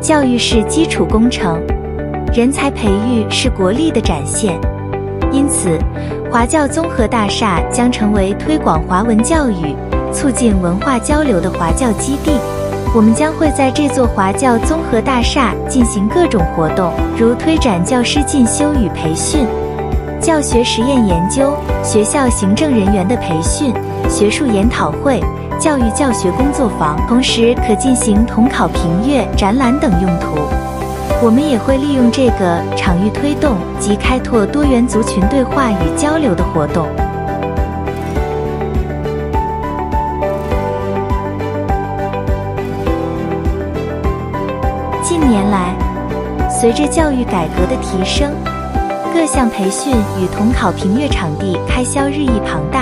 教育是基础工程，人才培育是国力的展现。因此，华教综合大厦将成为推广华文教育、促进文化交流的华教基地。我们将会在这座华教综合大厦进行各种活动，如推展教师进修与培训、教学实验研究、学校行政人员的培训、学术研讨会、教育教学工作坊，同时可进行统考评阅、展览等用途。我们也会利用这个场域推动及开拓多元族群对话与交流的活动。近年来，随着教育改革的提升，各项培训与统考评阅场地开销日益庞大。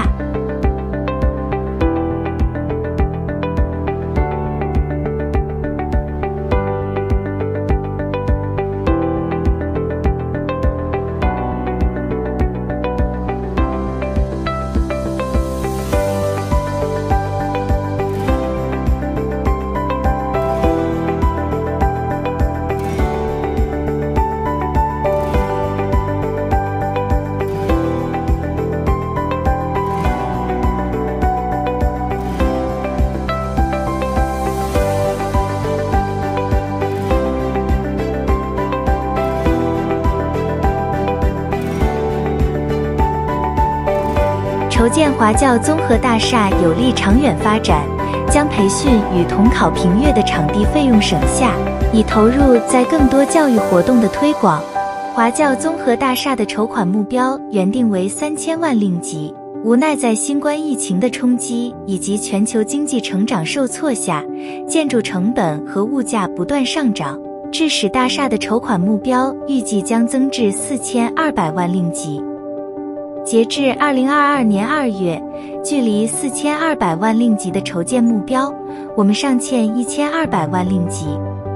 筹建华教综合大厦有利长远发展，将培训与统考评阅的场地费用省下，以投入在更多教育活动的推广。华教综合大厦的筹款目标原定为3000万令吉，无奈在新冠疫情的冲击以及全球经济成长受挫下，建筑成本和物价不断上涨，致使大厦的筹款目标预计将增至4200万令吉。截至2022年2月，距离4200万令吉的筹建目标，我们尚欠1200万令吉。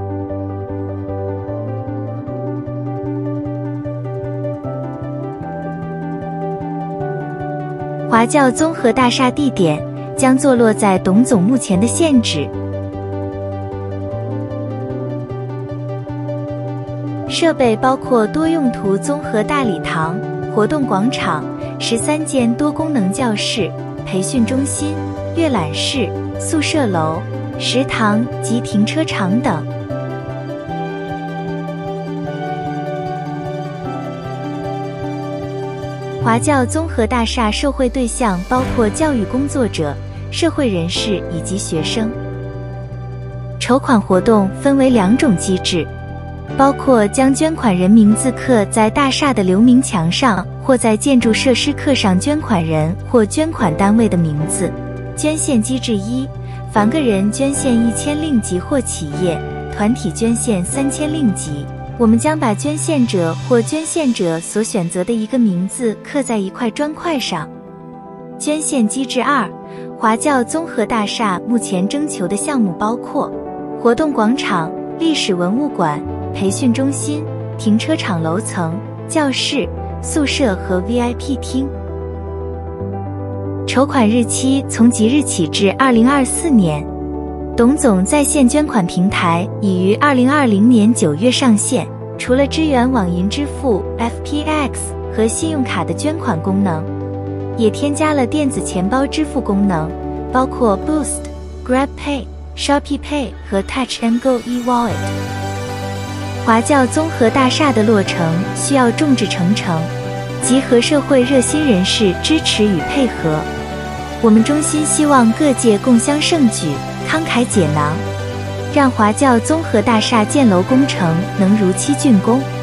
华教综合大厦地点将坐落在董总目前的现址，设备包括多用途综合大礼堂、活动广场、13间多功能教室、培训中心、阅览室、宿舍楼、食堂及停车场等。华教综合大厦受惠对象包括教育工作者、社会人士以及学生。筹款活动分为2种机制，包括将捐款人名字刻在大厦的留名墙上，或在建筑设施刻上捐款人或捐款单位的名字。捐献机制1，凡个人捐献1000令吉或企业、团体捐献3000令吉，我们将把捐献者或捐献者所选择的一个名字刻在一块砖块上。捐献机制2，华教综合大厦目前征求的项目包括活动广场、历史文物馆、培训中心、停车场楼层、教室、宿舍和 VIP 厅。筹款日期从即日起至2024年。董总在线捐款平台已于2020年9月上线，除了支援网银支付、FPX 和信用卡的捐款功能，也添加了电子钱包支付功能，包括 Boost、GrabPay、Shopee Pay 和 Touch and Go eWallet。华教综合大厦的落成需要众志成城，集合社会热心人士支持与配合。我们衷心希望各界共襄盛举，慷慨解囊，让华教综合大厦建楼工程能如期竣工。